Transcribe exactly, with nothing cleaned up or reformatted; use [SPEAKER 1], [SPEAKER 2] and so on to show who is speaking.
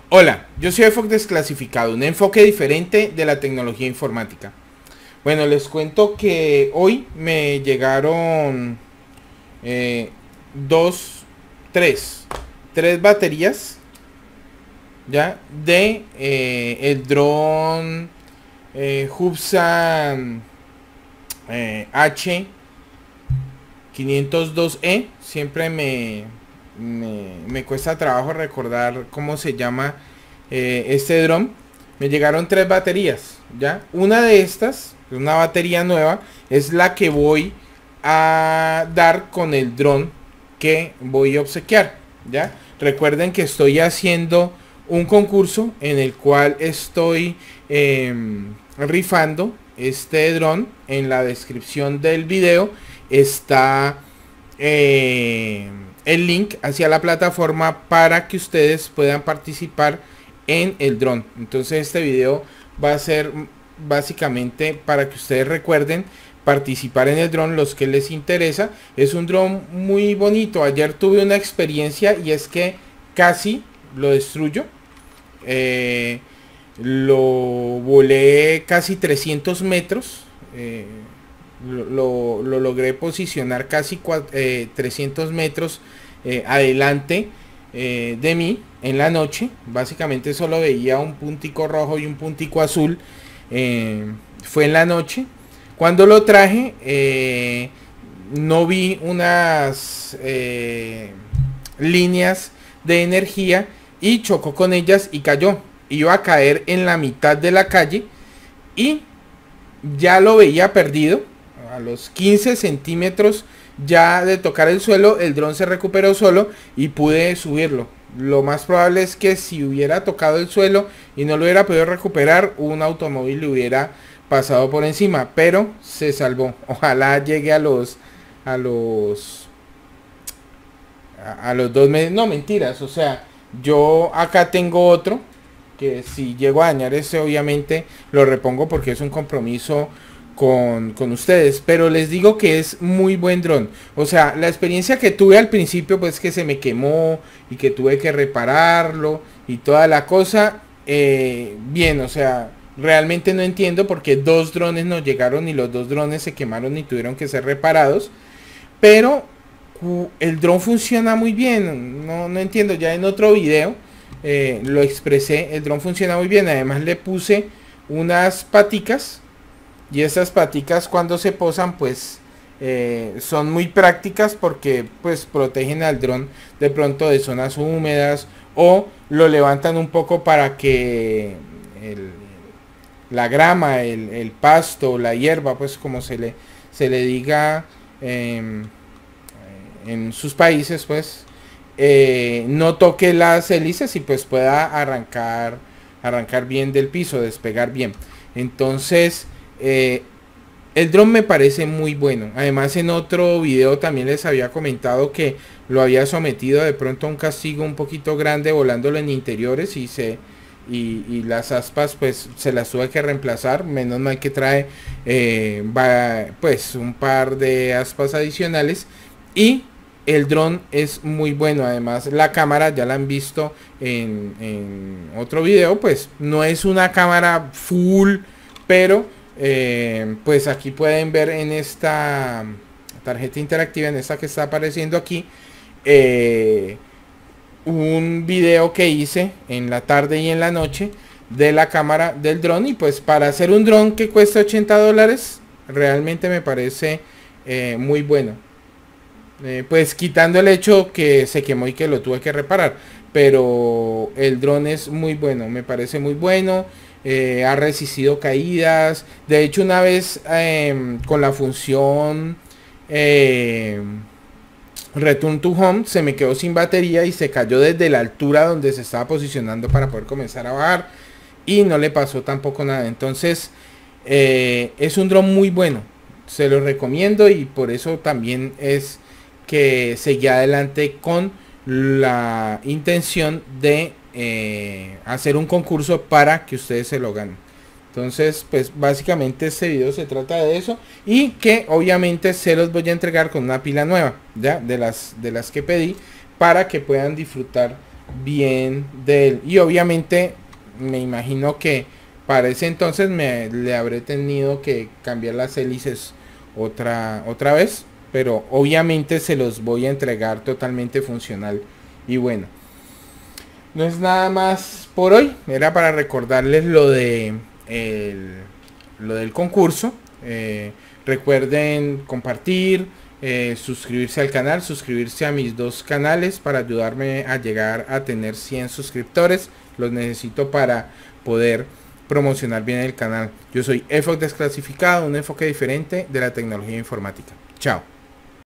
[SPEAKER 1] Hola, yo soy Efoc Desclasificado, un enfoque diferente de la tecnología informática. Bueno, les cuento que hoy me llegaron eh, dos, tres, tres baterías ya de eh, el dron eh, Hubsan eh, H quinientos dos E. Siempre me, me, me cuesta trabajo recordar cómo se llama eh, este dron. Me llegaron tres baterías, ¿ya? Una de estas, una batería nueva, es la que voy a dar con el dron que voy a obsequiar, ¿ya? Recuerden que estoy haciendo un concurso en el cual estoy eh, rifando este dron. En la descripción del video está eh, el link hacia la plataforma para que ustedes puedan participar en el dron. Entonces este video va a ser básicamente para que ustedes recuerden participar en el dron, los que les interesa. Es un dron muy bonito. Ayer tuve una experiencia y es que casi lo destruyo. Eh, lo volé casi trescientos metros. Eh, lo, lo, lo logré posicionar casi eh, trescientos metros eh, adelante eh, de mí en la noche. Básicamente solo veía un puntico rojo y un puntico azul. Eh, fue en la noche. Cuando lo traje eh, no vi unas eh, líneas de energía y chocó con ellas y cayó. Iba a caer en la mitad de la calle y ya lo veía perdido. A los quince centímetros ya de tocar el suelo, el dron se recuperó solo y pude subirlo. Lo más probable es que si hubiera tocado el suelo y no lo hubiera podido recuperar, un automóvil le hubiera pasado por encima, pero se salvó. Ojalá llegue a los a los a, a los dos meses. No, mentiras, o sea, yo acá tengo otro que si llego a dañar ese, obviamente lo repongo porque es un compromiso Con, con ustedes, pero les digo que es muy buen dron. O sea, la experiencia que tuve al principio, pues que se me quemó y que tuve que repararlo y toda la cosa, eh, bien, o sea, realmente no entiendo por qué dos drones nos llegaron y los dos drones se quemaron y tuvieron que ser reparados, pero uh, el dron funciona muy bien. No, no entiendo, ya en otro video eh, lo expresé, el dron funciona muy bien. Además le puse unas paticas. Y estas paticas cuando se posan pues eh, son muy prácticas porque pues protegen al dron de pronto de zonas húmedas o lo levantan un poco para que el, la grama, el, el pasto, la hierba, pues como se le, se le diga eh, en sus países, pues eh, no toque las hélices y pues pueda arrancar, arrancar bien del piso, despegar bien. Entonces Eh, el dron me parece muy bueno. Además en otro video también les había comentado que lo había sometido de pronto a un castigo un poquito grande volándolo en interiores y se y, y las aspas pues se las tuve que reemplazar. Menos mal que trae eh, va, pues un par de aspas adicionales y el dron es muy bueno. Además la cámara ya la han visto en, en otro video, pues no es una cámara full, pero Eh, pues aquí pueden ver en esta tarjeta interactiva, en esta que está apareciendo aquí, eh, un video que hice en la tarde y en la noche de la cámara del dron. Y pues para hacer un dron que cuesta ochenta dólares realmente me parece eh, muy bueno, eh, pues quitando el hecho que se quemó y que lo tuve que reparar, pero el dron es muy bueno, me parece muy bueno. Eh, ha resistido caídas. De hecho una vez eh, con la función eh, Return to Home se me quedó sin batería y se cayó desde la altura donde se estaba posicionando para poder comenzar a bajar y no le pasó tampoco nada. Entonces eh, es un dron muy bueno, se lo recomiendo y por eso también es que seguí adelante con la intención de Eh, hacer un concurso para que ustedes se lo ganen. Entonces pues básicamente este video se trata de eso y que obviamente se los voy a entregar con una pila nueva ya de las de las que pedí para que puedan disfrutar bien de él. Y obviamente me imagino que para ese entonces me le habré tenido que cambiar las hélices otra otra vez, pero obviamente se los voy a entregar totalmente funcional. Y bueno, no es nada más por hoy, era para recordarles lo de el, lo del concurso. Eh, recuerden compartir, eh, suscribirse al canal, suscribirse a mis dos canales para ayudarme a llegar a tener cien suscriptores. Los necesito para poder promocionar bien el canal. Yo soy E F O C Desclasificado, un enfoque diferente de la tecnología informática. Chao.